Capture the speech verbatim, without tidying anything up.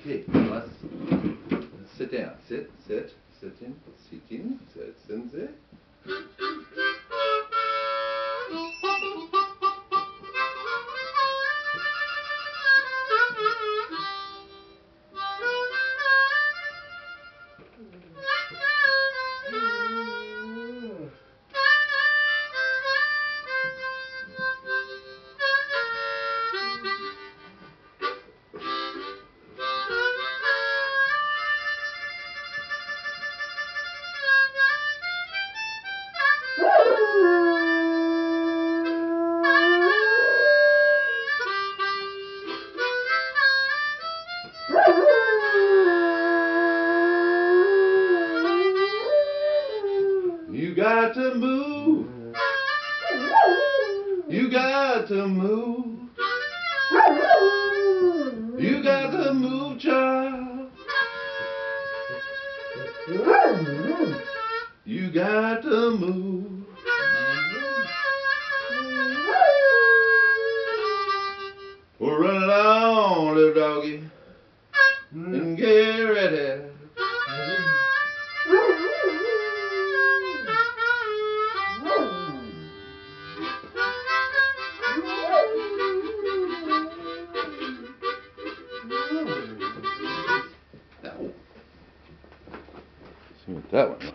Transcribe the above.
Okay, let's, let's sit down. Sit, sit, sitting, sitting, sit, sit, sit. You got to move. You got to move. You got to move, child. You got to move. Well, run along, little doggy, and get ready. That one. See what that one